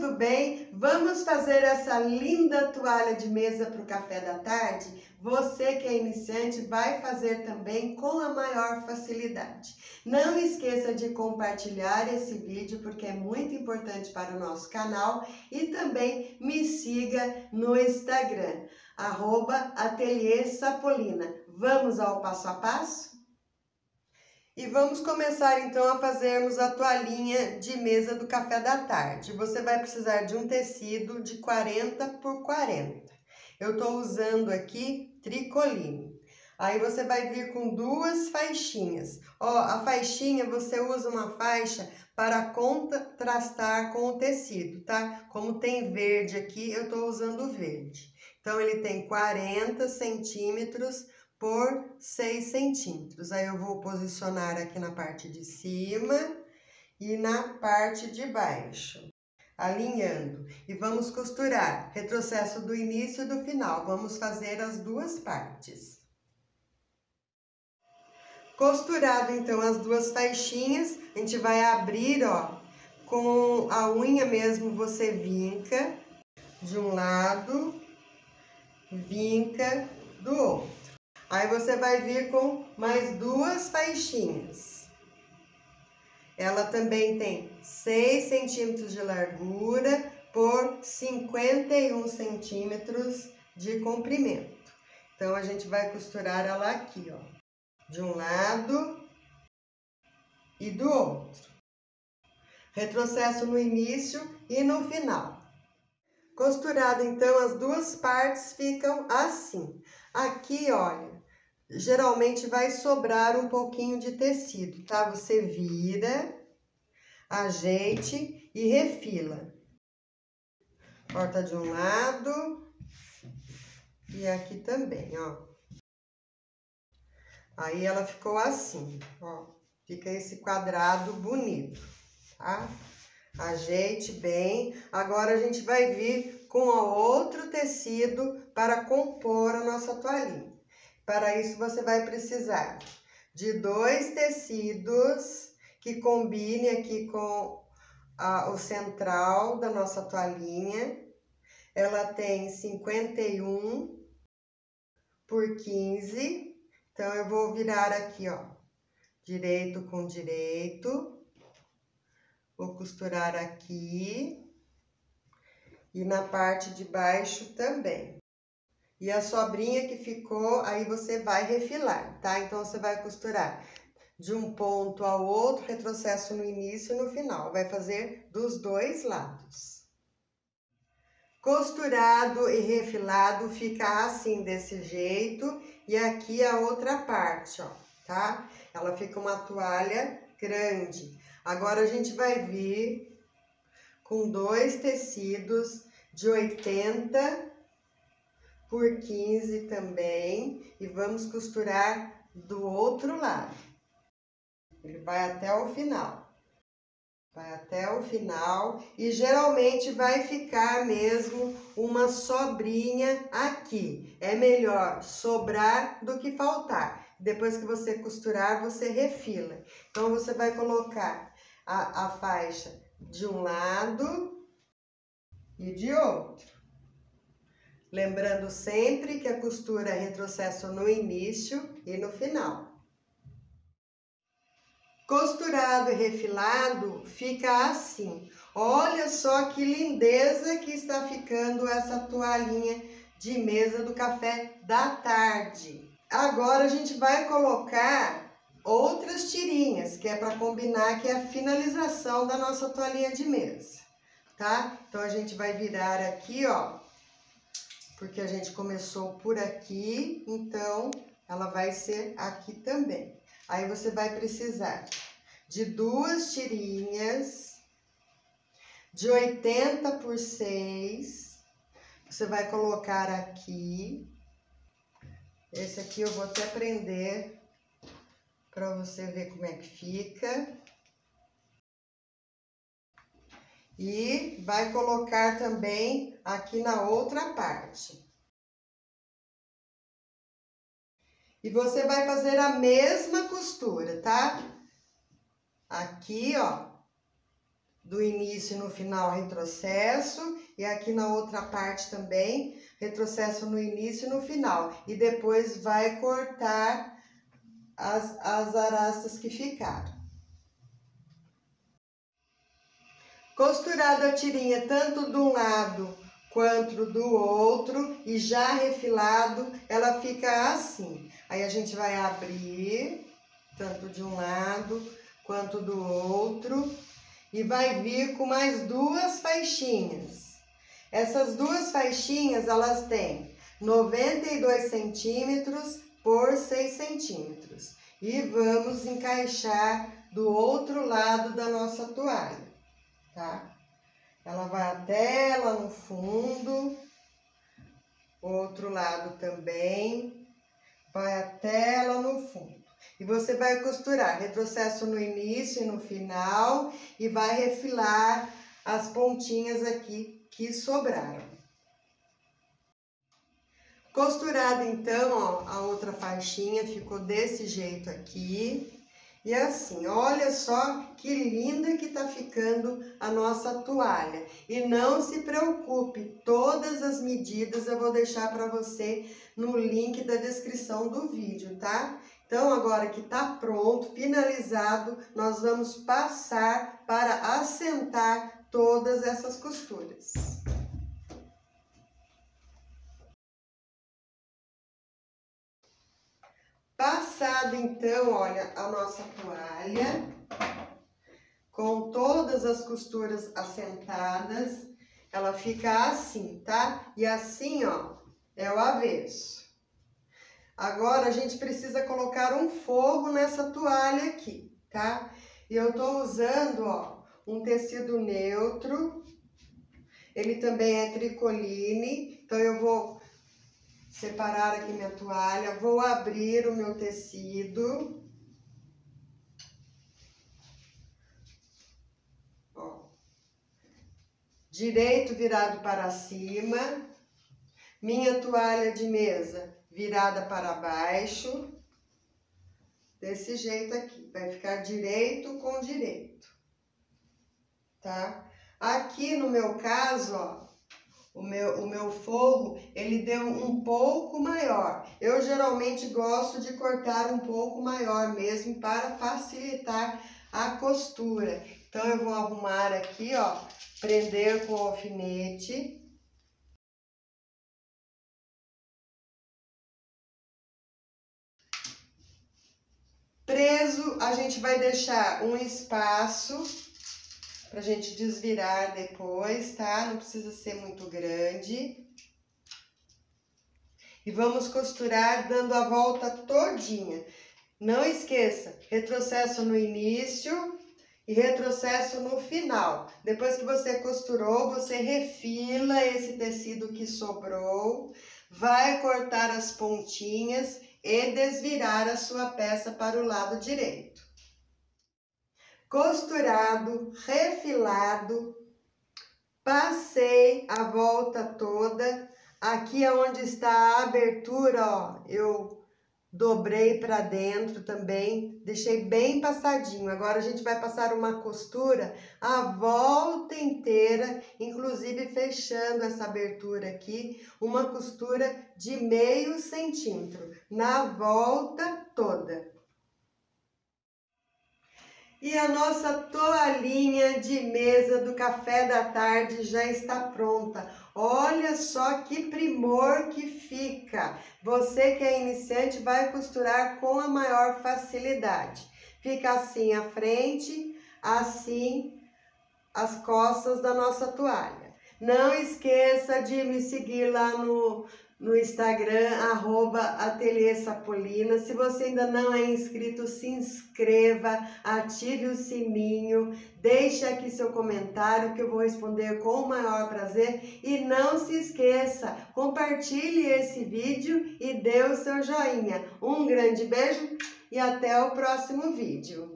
tudo bem? Vamos fazer essa linda toalha de mesa para o café da tarde? Você que é iniciante vai fazer também com a maior facilidade. Não esqueça de compartilhar esse vídeo porque é muito importante para o nosso canal e também me siga no Instagram, @Ateliê Sapolina. Vamos ao passo a passo? E vamos começar então a fazermos a toalhinha de mesa do café da tarde. Você vai precisar de um tecido de 40 por 40. Eu estou usando aqui tricoline. Aí você vai vir com duas faixinhas. Ó, a faixinha você usa uma faixa para contrastar com o tecido, tá? Como tem verde aqui, eu estou usando verde. Então ele tem 40 centímetros por 6 centímetros. Aí eu vou posicionar aqui na parte de cima e na parte de baixo, alinhando. E vamos costurar, retrocesso do início e do final. Vamos fazer as duas partes. Costurado então as duas faixinhas, a gente vai abrir, ó, com a unha mesmo você vinca de um lado, vinca do outro. Aí você vai vir com mais duas faixinhas. Ela também tem 6 centímetros de largura por 51 centímetros de comprimento. Então, a gente vai costurar ela aqui, ó, de um lado e do outro. Retrocesso no início e no final. Costurado, então, as duas partes ficam assim. Aqui, olha, geralmente vai sobrar um pouquinho de tecido, tá? Você vira, ajeite e refila. Corta de um lado e aqui também, ó. Aí ela ficou assim, ó. Fica esse quadrado bonito, tá? Ajeite bem. Agora a gente vai vir com outro tecido para compor a nossa toalhinha. Para isso, você vai precisar de 2 tecidos que combine aqui com o central da nossa toalhinha. Ela tem 51 por 15. Então, eu vou virar aqui, ó, direito com direito. Vou costurar aqui e na parte de baixo também. E a sobrinha que ficou, aí você vai refilar, tá? Então, você vai costurar de um ponto ao outro, retrocesso no início e no final. Vai fazer dos dois lados. Costurado e refilado fica assim, desse jeito. E aqui a outra parte, ó, tá? Ela fica uma toalha grande. Agora, a gente vai vir com 2 tecidos de 80 por 15 também, e vamos costurar do outro lado. Ele vai até o final. Vai até o final e geralmente vai ficar mesmo uma sobrinha aqui. É melhor sobrar do que faltar. Depois que você costurar, você refila. Então, você vai colocar a faixa de um lado e de outro. Lembrando sempre que a costura é retrocesso no início e no final. Costurado e refilado fica assim. Olha só que lindeza que está ficando essa toalhinha de mesa do café da tarde. Agora a gente vai colocar outras tirinhas, que é para combinar, que é a finalização da nossa toalhinha de mesa, tá? Então a gente vai virar aqui, ó. Porque a gente começou por aqui, então ela vai ser aqui também. Aí você vai precisar de 2 tirinhas de 80 por 6. Você vai colocar aqui. Esse aqui eu vou até prender para você ver como é que fica. E vai colocar também aqui na outra parte. E você vai fazer a mesma costura, tá? Aqui, ó. do início e no final retrocesso, e aqui na outra parte também retrocesso no início e no final, e depois vai cortar as arastas que ficaram. Costurada a tirinha tanto de um lado quanto do outro e já refilado, ela fica assim. Aí a gente vai abrir tanto de um lado quanto do outro e vai vir com mais 2 faixinhas. Essas 2 faixinhas, elas têm 92 centímetros por 6 centímetros. E vamos encaixar do outro lado da nossa toalha, tá? Ela vai até lá no fundo, outro lado também, vai até lá no fundo. E você vai costurar retrocesso no início e no final e vai refilar as pontinhas aqui que sobraram. Costurada então, ó, a outra faixinha ficou desse jeito aqui. E assim, olha só que linda que tá ficando a nossa toalha. E não se preocupe, todas as medidas eu vou deixar para você no link da descrição do vídeo, tá? Então, agora que tá pronto, finalizado, nós vamos passar para assentar todas essas costuras. Passado então, olha, a nossa toalha, com todas as costuras assentadas, ela fica assim, tá? E assim, ó, é o avesso. Agora, a gente precisa colocar um forro nessa toalha aqui, tá? E eu tô usando, ó, um tecido neutro, ele também é tricoline, então eu vou separar aqui minha toalha, vou abrir o meu tecido. Ó, direito virado para cima, minha toalha de mesa virada para baixo, desse jeito aqui, vai ficar direito com direito, tá? Aqui no meu caso, ó, o meu forro, ele deu um pouco maior. Eu geralmente gosto de cortar um pouco maior mesmo para facilitar a costura. Então, eu vou arrumar aqui, ó, prender com o alfinete. Preso, a gente vai deixar um espaço pra gente desvirar depois, tá? Não precisa ser muito grande. E vamos costurar dando a volta todinha. Não esqueça, retrocesso no início e retrocesso no final. Depois que você costurou, você refila esse tecido que sobrou, vai cortar as pontinhas e desvirar a sua peça para o lado direito. Costurado, refilado, passei a volta toda. Aqui onde está a abertura, ó, eu dobrei para dentro também, deixei bem passadinho. Agora a gente vai passar uma costura a volta inteira, inclusive fechando essa abertura aqui, uma costura de meio centímetro na volta toda. E a nossa toalhinha de mesa do café da tarde já está pronta. Olha só que primor que fica. Você que é iniciante vai costurar com a maior facilidade. Fica assim a frente, assim as costas da nossa toalha. Não esqueça de me seguir lá no Instagram, @ateliê-sapolina. Se você ainda não é inscrito, se inscreva, ative o sininho, deixe aqui seu comentário que eu vou responder com o maior prazer. E não se esqueça, compartilhe esse vídeo e dê o seu joinha. Um grande beijo e até o próximo vídeo.